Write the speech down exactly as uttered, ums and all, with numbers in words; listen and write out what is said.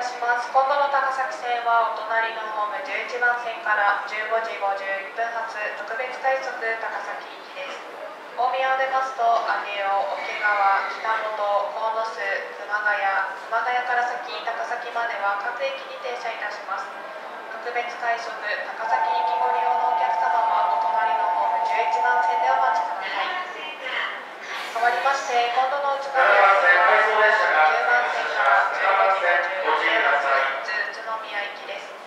します。今度の高崎線はお隣のホームじゅういちばん線からじゅうごじごじゅういっぷん発特別快速高崎行きです。大宮を出ますと上尾、桶川、北本、鴻巣、熊谷、熊谷から先高崎までは各駅に停車いたします。特別快速高崎行きご利用のお客様はお隣のホームじゅういちばん線でお待ちください。変わりまして、今度の宇都宮線はきゅうばん線からじゅうごじごじゅうろっぷん発宇都宮行きです。